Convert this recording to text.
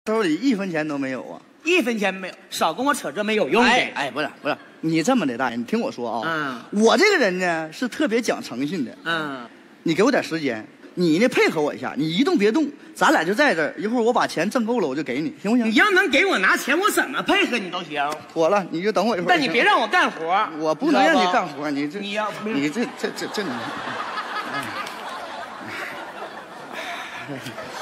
兜里1分钱都没有啊 ！1分钱没有，少跟我扯这没有用的。 哎，不是，你这么的大爷，你听我说啊。我这个人呢是特别讲诚信的。你给我点时间，你呢配合我一下，你一动别动，咱俩就在这儿，一会儿我把钱挣够了我就给你，行不行？ 你要能给我拿钱，我怎么配合你都行。 妥了，你就等我一会儿。 但你别让我干活， 我不能让你干活，你这你这。